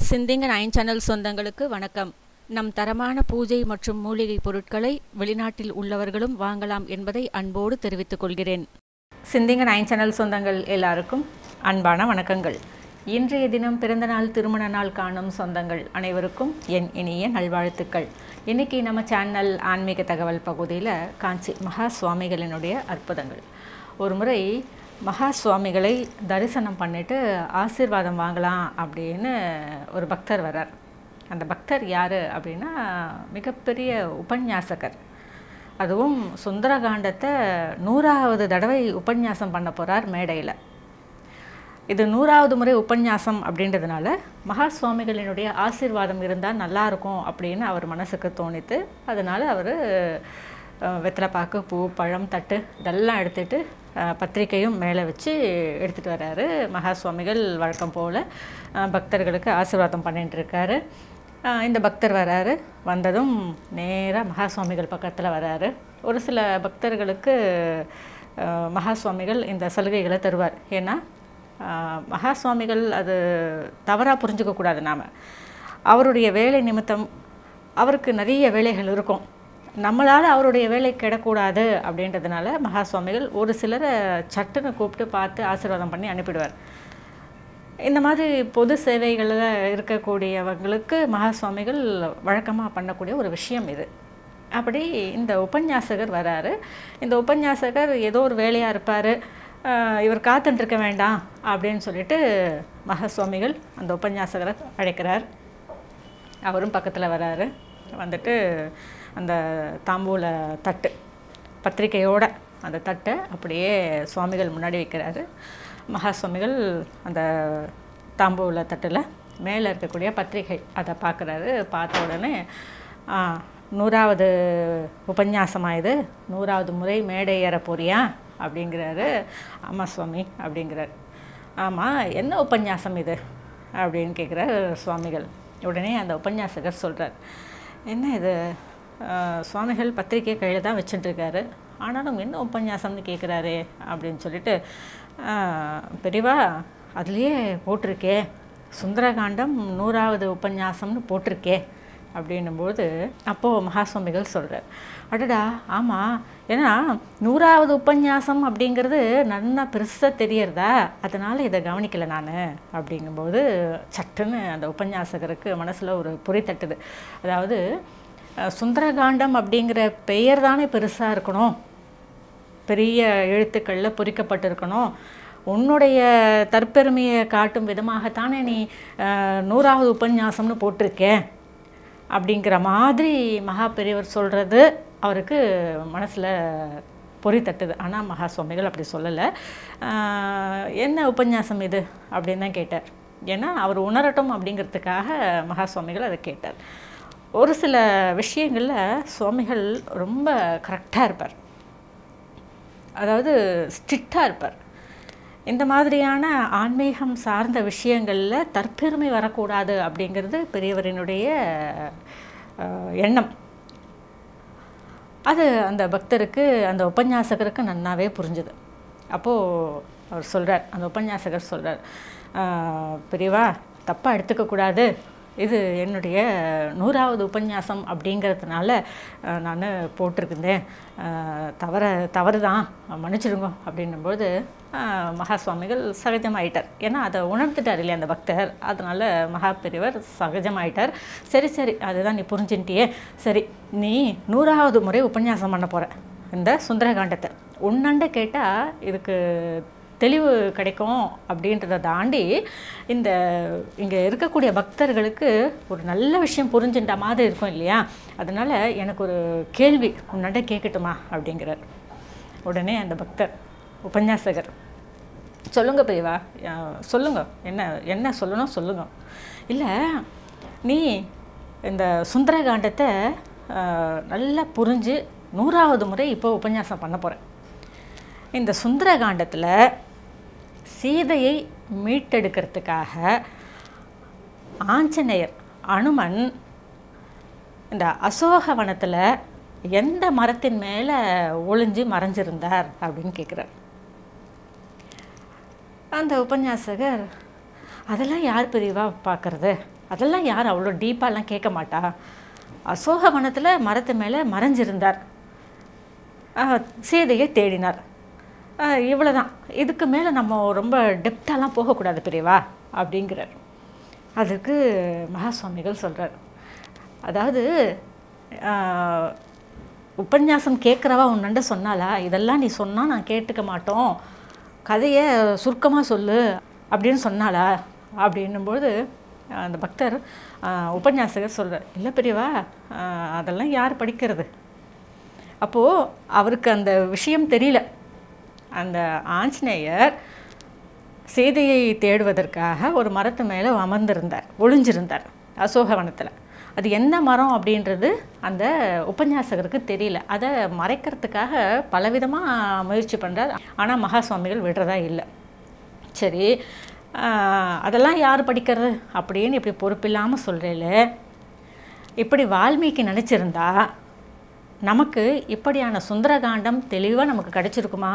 சிந்திங்க nine channel சொந்தங்களுக்கு வணக்கம். நம் தரமான பூஜை மற்றும் மூலிகை பொருட்களை வெளிநாட்டில் உள்ளவர்களும் வாங்கலாம் என்பதை அன்போடு தெரிவித்துக் கொள்கிறேன். சிந்திங்க நைன் சேனல் சொந்தங்கள் எல்லாருக்கும் அன்பான வணக்கங்கள். இன்றைய தினம் பிறந்தநாள் திருமண நாள் காணும் சொந்தங்கள் அனைவருக்கும் என் இனிய நல்வாழ்த்துக்கள். இன்றைக்கி நம்ம சேனல் ஆன்மீக தகவல் பகுதியில் காஞ்சி மகா சுவாமிகளினுடைய அற்புதங்கள். ஒரு முறை மகா சுவாமிகளை தரிசனம் பண்ணிவிட்டு ஆசீர்வாதம் வாங்கலாம் அப்படின்னு ஒரு பக்தர் வரார். அந்த பக்தர் யார் அப்படின்னா மிகப்பெரிய உபன்யாசகர். அதுவும் சுந்தரகாண்டத்தை 100வது தடவை உபன்யாசம் பண்ண போகிறார் மேடையில். இது 100வது முறை உபன்யாசம் அப்படின்றதுனால மகா சுவாமிகளினுடைய ஆசீர்வாதம் இருந்தால் நல்லாயிருக்கும் அப்படின்னு அவர் மனசுக்கு தோணித்து, அதனால் அவர் வெத்தலைப்பாக்கு, பூ, பழம், தட்டு இதெல்லாம் எடுத்துகிட்டு பத்திரிக்கையும் மேலே வச்சு எடுத்துகிட்டு வர்றாரு. மகா சுவாமிகள் வழக்கம் போல் பக்தர்களுக்கு ஆசீர்வாதம் பண்ணிட்டு இருக்காரு. இந்த பக்தர் வராரு. வந்ததும் நேராக மகா சுவாமிகள் பக்கத்தில் வராரு. ஒரு சில பக்தர்களுக்கு மகா சுவாமிகள் இந்த சலுகைகளை தருவார். ஏன்னா மகா சுவாமிகள் அது தவறாக புரிஞ்சுக்கக்கூடாது. நாம் அவருடைய வேலை நிமித்தம் அவருக்கு நிறைய வேலைகள் இருக்கும். நம்மளால் அவருடைய வேலை கிடக்கூடாது அப்படின்றதுனால மகா சுவாமிகள் ஒரு சிலரை சட்டுன்னு கூப்பிட்டு பார்த்து ஆசீர்வாதம் பண்ணி அனுப்பிடுவார். இந்த மாதிரி பொது சேவைகளில் இருக்கக்கூடியவங்களுக்கு மகா சுவாமிகள் வழக்கமாக பண்ணக்கூடிய ஒரு விஷயம் இது. அப்படி இந்த உபன்யாசகர் வராரு. இந்த உபன்யாசகர் ஏதோ ஒரு வேலையாக இருப்பார். இவர் காத்துட்டுருக்க வேண்டாம் அப்படின்னு சொல்லிட்டு மகா சுவாமிகள் அந்த உபன்யாசகரை அழைக்கிறார். அவரும் பக்கத்தில் வராரு. வந்துட்டு அந்த தாம்பூல தட்டு பத்திரிக்கையோட அந்த தட்டை அப்படியே சுவாமிகள் முன்னாடி வைக்கிறாரு. மகா சுவாமிகள் அந்த தாம்பூல தட்டில் மேலே இருக்கக்கூடிய பத்திரிகை அதை பார்க்குறாரு. பார்த்த உடனே 100வது உபன்யாசமாக இது, 100வது முறை மேடை ஏற போறியா அப்படிங்கிறாரு. ஆமாம் சுவாமி அப்படிங்கிறார். ஆமாம், என்ன உபன்யாசம் இது அப்படின்னு கேட்குறார் சுவாமிகள். உடனே அந்த உபன்யாசகர் சொல்கிறார், என்ன இது சுவாமிகள் பத்திரிக்கை கையில் தான் வச்சுட்டுருக்காரு, ஆனாலும் என்ன உபன்யாசம்னு கேட்குறாரு அப்படின்னு சொல்லிட்டு, பெரியவா அதுலேயே போட்டிருக்கே சுந்தரகாண்டம் 100வது உபன்யாசம்னு போட்டிருக்கே அப்படின்னும்போது அப்போது மகா சுவாமிகள் சொல்கிறார், அடடா ஆமாம், ஏன்னா 100வது உபன்யாசம் அப்படிங்கிறது நல்லா பெருசாக தெரியறதா, அதனால் இதை கவனிக்கலை நான் அப்படிங்கும்போது சட்டுன்னு அந்த உபன்யாசகருக்கு மனசில் ஒரு பொறி தட்டுது. அதாவது சுந்தரகாண்டம் அப்படிங்கிற பெயர் தானே பெருசாக இருக்கணும், பெரிய எழுத்துக்களில் பொறிக்கப்பட்டிருக்கணும், உன்னுடைய தற்பெருமையை காட்டும் விதமாகத்தானே நீ 100வது உபன்யாசம்னு போட்டிருக்கே அப்படிங்கிற மாதிரி மகா பெரியவர் சொல்கிறது அவருக்கு மனசில் பொறி தட்டுது. ஆனால் மகா சுவாமிகள் அப்படி சொல்லலை. என்ன உபன்யாசம் இது அப்படின்னு தான் கேட்டார். ஏன்னா அவர் உணரட்டும் அப்படிங்கிறதுக்காக மகா சுவாமிகள் அதை கேட்டார். ஒரு சில விஷயங்களில் சுவாமிகள் ரொம்ப கரெக்டாக இருப்பார், அதாவது ஸ்ட்ரிக்டாக இருப்பார். இந்த மாதிரியான ஆன்மீகம் சார்ந்த விஷயங்களில் தற்பெருமை வரக்கூடாது அப்படிங்கிறது பெரியவரினுடைய எண்ணம். அது அந்த பக்தருக்கு, அந்த உபன்யாசகருக்கு நன்னாவே புரிஞ்சுது. அப்போது அவர் சொல்கிறார், அந்த உபன்யாசகர் சொல்கிறார், பெரியவா தப்பாக எடுத்துக்கக்கூடாது, இது என்னுடைய 100வது உபன்யாசம் அப்படிங்கிறதுனால நான் போட்டிருக்கேன், தவறு தான், மன்னிச்சிடுங்க அப்படின்னும்போது மகா சுவாமிகள் சகஜமாயிட்டார். ஏன்னா அதை உணர்ந்துட்டார் இல்லையா அந்த பக்தர், அதனால் மகா பெரியவர் சகஜமாயிட்டார். சரி சரி, அதுதான் நீ புரிஞ்சுட்டியே, சரி நீ 100வது முறை உபன்யாசம் பண்ண போகிற இந்த சுந்தரகாண்டத்தை, உன்னாண்ட கேட்டால் இதுக்கு தெளிவு கிடைக்கும் அப்படின்றத தாண்டி இந்த இங்கே இருக்கக்கூடிய பக்தர்களுக்கு ஒரு நல்ல விஷயம் புரிஞ்சுட்ட மாதிரி இருக்கும் இல்லையா, அதனால் எனக்கு ஒரு கேள்வி உன்னாண்ட கேட்கட்டுமா அப்படிங்கிறார். உடனே அந்த பக்தர் உபன்யாசகர், சொல்லுங்க பெரியவா, சொல்லுங்க, என்ன சொல்லணும் சொல்லுங்க. இல்லை, நீ இந்த சுந்தரகாண்டத்தை நல்லா புரிஞ்சு 100வது முறை இப்போ உபன்யாசம் பண்ண போகிறேன். இந்த சுந்தரகாண்டத்தில் சீதையை மீட்டெடுக்கிறதுக்காக ஆஞ்சநேயர், அனுமன் இந்த அசோகவனத்தில் எந்த மரத்தின் மேலே ஒளிஞ்சு மறைஞ்சிருந்தார் அப்படின்னு கேட்குறார். அந்த உபன்யாசகர், அதெல்லாம் யார் பெரியவா பார்க்குறது, அதெல்லாம் யார் அவ்வளோ டீப்பாலாம் கேட்க மாட்டா. அசோகவனத்தில் மரத்து மேலே மறைஞ்சிருந்தார், சீதையை தேடினார், இவ்வளோதான். இதுக்கு மேலே நம்ம ரொம்ப டெப்த்தாலாம் போகக்கூடாது பெரியவா அப்படிங்கிறார். அதுக்கு மகா சுவாமிகள் சொல்கிறார், அதாவது உபன்யாசம் கேட்குறவா உன்னண்ட சொன்னாலா, இதெல்லாம் நீ சொன்னால் நான் கேட்டுக்க மாட்டோம், கதையை சுருக்கமாக சொல்லு அப்படின்னு சொன்னாலா அப்படின்னும்போது அந்த பக்தர் உபன்யாசகர் சொல்கிறார், இல்லை பெரியவா அதெல்லாம் யார் படிக்கிறது. அப்போது அவருக்கு அந்த விஷயம் தெரியல. அந்த ஆஞ்சநேயர் சீதையை தேடுவதற்காக ஒரு மரத்து மேலே அமர்ந்திருந்தார், ஒளிஞ்சிருந்தார் அசோகவனத்தில். அது என்ன மரம் அப்படின்றது அந்த உபன்யாசகருக்கு தெரியல. அதை மறைக்கிறதுக்காக பலவிதமாக முயற்சி பண்ணுறார். ஆனால் மகா சுவாமிகள் விடுறதா இல்லை. சரி, அதெல்லாம் யார் படிக்கிறது அப்படின்னு இப்படி பொறுப்பில்லாமல் சொல்கிறேல, இப்படி வால்மீகி நினச்சிருந்தா நமக்கு இப்படியான சுந்தரகாண்டம் தெளிவாக நமக்கு கிடச்சிருக்குமா?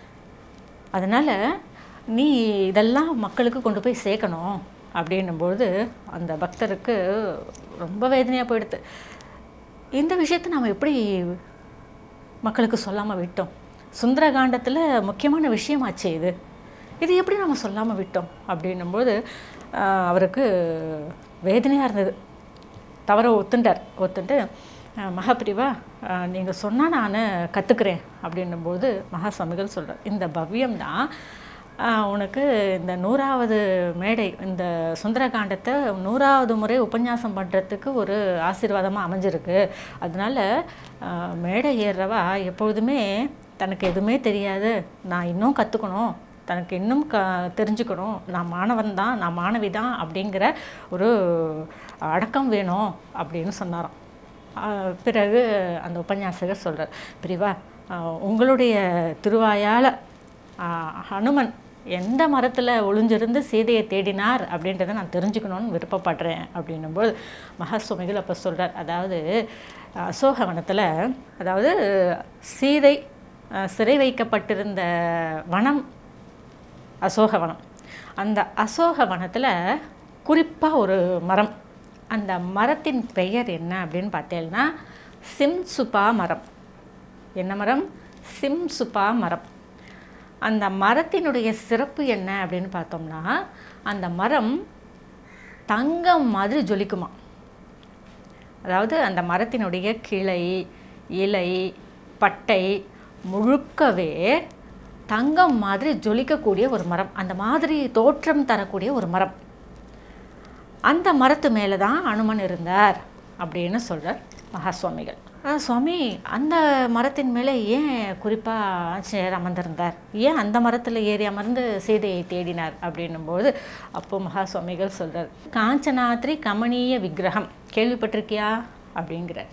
அதனால் நீ இதெல்லாம் மக்களுக்கு கொண்டு போய் சேர்க்கணும் அப்படின்னும்போது அந்த பக்தருக்கு ரொம்ப வேதனையாக போயிடுது. இந்த விஷயத்தை நாம் எப்படி மக்களுக்கு சொல்லாமல் விட்டோம்? சுந்தரகாண்டத்தில் முக்கியமான விஷயமாச்சு இது, இது எப்படி நம்ம சொல்லாமல் விட்டோம் அப்படின்னும்போது அவருக்கு வேதனையாக இருந்தது. தவற ஒத்துண்டு மகாபிரிவா நீங்கள் சொன்னால் நான் கற்றுக்குறேன் அப்படின்னும்போது மகா சுவாமிகள் சொல்கிறார், இந்த பவ்யம்தான் உனக்கு இந்த 100வது மேடை, இந்த சுந்தரகாண்டத்தை 100வது முறை உபன்யாசம் பண்ணுறதுக்கு ஒரு ஆசீர்வாதமாக அமைஞ்சிருக்கு. அதனால் மேடை ஏறுறவா எப்பொழுதுமே தனக்கு எதுவுமே தெரியாது, நான் இன்னும் கற்றுக்கணும், தனக்கு இன்னும் தெரிஞ்சுக்கணும், நான் மாணவன் தான், நான் மாணவி தான் அப்படிங்கிற ஒரு அடக்கம் வேணும் அப்படின்னு சொன்னாராம். பிறகு அந்த உபன்யாசகர் சொல்கிறார், பிரிவா உங்களுடைய திருவாயால் ஹனுமன் எந்த மரத்தில் ஒளிஞ்சிருந்து சீதையை தேடினார் அப்படின்றத நான் தெரிஞ்சுக்கணும்னு விருப்பப்படுறேன் அப்படின்னும்போது மகா சுவாமிகள் அப்போ சொல்கிறார், அதாவது அசோகவனத்தில், அதாவது சீதை சிறை வைக்கப்பட்டிருந்த வனம் அசோகவனம். அந்த அசோகவனத்தில் குறிப்பாக ஒரு மரம், அந்த மரத்தின் பெயர் என்ன அப்படின்னு பார்த்தேன்னா சிம்சுபா மரம். என்ன மரம்? சிம்சுபா மரம். அந்த மரத்தினுடைய சிறப்பு என்ன அப்படின்னு பார்த்தோம்னா, அந்த மரம் தங்கம் மாதிரி ஜொலிக்குமா. அதாவது அந்த மரத்தினுடைய கிளை, இலை, பட்டை முழுக்கவே தங்கம் மாதிரி ஜொலிக்கக்கூடிய ஒரு மரம், அந்த மாதிரி தோற்றம் தரக்கூடிய ஒரு மரம். அந்த மரத்து மேலே தான் அனுமன் இருந்தார் அப்படின்னு சொல்கிறார் மகா சுவாமிகள். சுவாமி, அந்த மரத்தின் மேலே ஏன் குறிப்பாக ஆஞ்சநேயர் அமர்ந்திருந்தார், ஏன் அந்த மரத்தில் ஏறி அமர்ந்து சீதையை தேடினார் அப்படின்னும்போது அப்போது மகா சுவாமிகள் சொல்கிறார், காஞ்சனாத்ரி கமனீய விக்கிரகம் கேள்விப்பட்டிருக்கியா அப்படிங்கிறார்.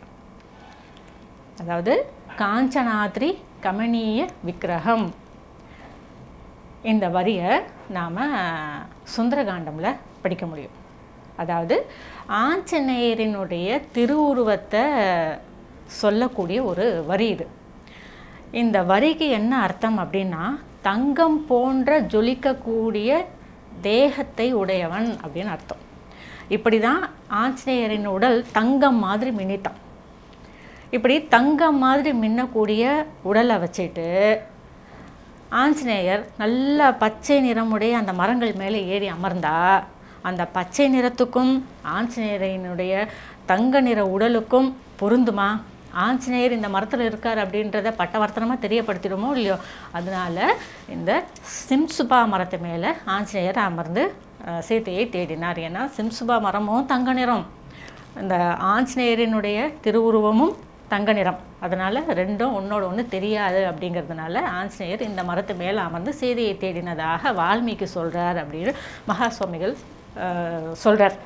அதாவது காஞ்சனாத்ரி கமனீய விக்கிரகம், இந்த வரியை நாம் சுந்தரகாண்டமில் படிக்க முடியும். அதாவது ஆஞ்சநேயரினுடைய திருவுருவத்தை சொல்லக்கூடிய ஒரு வரி இது. இந்த வரிக்கு என்ன அர்த்தம் அப்படின்னா, தங்கம் போன்ற ஜொலிக்கக்கூடிய தேகத்தை உடையவன் அப்படின்னு அர்த்தம். இப்படி தான் ஆஞ்சநேயரின் உடல் தங்கம் மாதிரி மின்னித்தான். இப்படி தங்கம் மாதிரி மின்னக்கூடிய உடலை வச்சுட்டு ஆஞ்சநேயர் நல்ல பச்சை நிறமுடைய அந்த மரங்கள் மேலே ஏறி அமர்ந்தா, அந்த பச்சை நிறத்துக்கும் ஆஞ்சநேயரினுடைய தங்க நிற உடலுக்கும் பொருந்துமா? ஆஞ்சநேயர் இந்த மரத்தில் இருக்கார் அப்படின்றத பட்டவர்த்தனமாக தெரியப்படுத்திடுமோ இல்லையோ? அதனால் இந்த சிம்சுபா மரத்து மேலே ஆஞ்சநேயர் அமர்ந்து சீதையை தேடினார். ஏன்னா சிம்சுபா மரமும் தங்க நிறம், இந்த ஆஞ்சநேயரினுடைய திருவுருவமும் தங்க நிறம், அதனால் ரெண்டும் ஒன்றோட ஒன்று தெரியாது. அப்படிங்கிறதுனால ஆஞ்சநேயர் இந்த மரத்து மேலே அமர்ந்து சீதையை தேடினதாக வால்மீகி சொல்கிறார் அப்படின்னு மகா சுவாமிகள் சொல்கிறார்.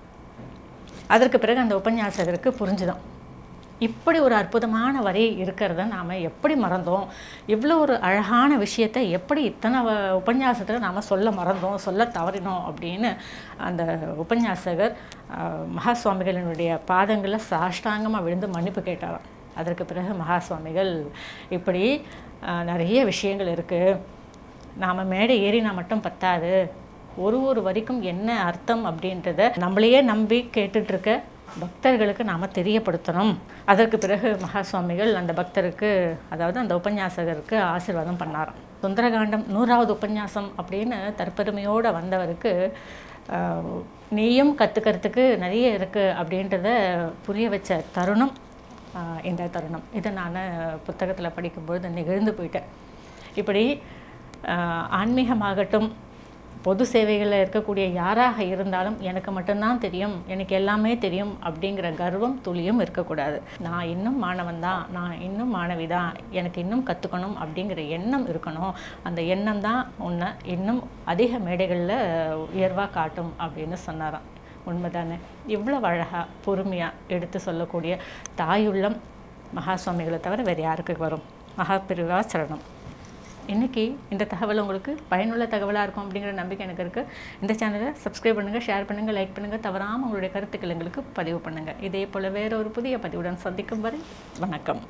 அதற்கு பிறகு அந்த உபன்யாசகருக்கு புரிஞ்சுதான், இப்படி ஒரு அற்புதமான வரி இருக்கிறத நாம் எப்படி மறந்தோம், இவ்வளோ ஒரு அழகான விஷயத்தை எப்படி இத்தனை உபன்யாசத்தில் நாம் சொல்ல மறந்தோம், சொல்ல தவறினோம் அப்படின்னு அந்த உபன்யாசகர் மகா சுவாமிகளினுடைய பாதங்களில் சாஷ்டாங்கமாக விழுந்து மன்னிப்பு கேட்டாராம். அதற்கு பிறகு மகா சுவாமிகள், இப்படி நிறைய விஷயங்கள் இருக்குது, நாம் மேடை ஏறினா மட்டும் பத்தாது, ஒரு வரிக்கும் என்ன அர்த்தம் அப்படின்றத நம்மளையே நம்பி கேட்டுட்ருக்க பக்தர்களுக்கு நாம் தெரியப்படுத்தணும். அதற்கு பிறகு மகா சுவாமிகள் அந்த பக்தருக்கு, அதாவது அந்த உபன்யாசகருக்கு ஆசீர்வாதம் பண்ணாராம். சுந்தரகாண்டம் 100வது உபன்யாசம் அப்படின்னு தற்பெருமையோடு வந்தவருக்கு நீயும் கற்றுக்கிறதுக்கு நிறைய இருக்குது அப்படின்றத புரிய வச்ச தருணம் இந்த தருணம். இதை நான் புத்தகத்தில் படிக்கும்பொழுது நிகழ்ந்து போயிட்டேன். இப்படி ஆன்மீகமாகட்டும், பொது சேவைகளில் இருக்கக்கூடிய யாராக இருந்தாலும் எனக்கு மட்டும்தான் தெரியும், எனக்கு எல்லாமே தெரியும் அப்படிங்கிற கர்வம் துளியும் இருக்கக்கூடாது. நான் இன்னும் மாணவன் தான், நான் இன்னும் மாணவி தான், எனக்கு இன்னும் கற்றுக்கணும் அப்படிங்கிற எண்ணம் இருக்கணும். அந்த எண்ணம் தான் உன்னை இன்னும் அதிக மேடைகளில் உயர்வாக காட்டும் அப்படின்னு சொன்னாராம். உண்மைதானே? இவ்வளோ அழகாக பொறுமையாக எடுத்து சொல்லக்கூடிய தாயுள்ளம் மகா சுவாமிகளை தவிர வேறு யாருக்கு வரும்? மகா பிரிவா சரணம். இன்றைக்கி இந்த தகவல் உங்களுக்கு பயனுள்ள தகவலாக இருக்கும் அப்படிங்கிற நம்பிக்கை எனக்கு இருக்குது. இந்த சேனலை சப்ஸ்கிரைப் பண்ணுங்கள், ஷேர் பண்ணுங்கள், லைக் பண்ணுங்கள். தவறாமல் உங்களுடைய கருத்துக்கள் எங்களுக்கு பதிவு பண்ணுங்கள். இதே போல் வேறு ஒரு புதிய பதிவுடன் சந்திக்கும் வரை வணக்கம்.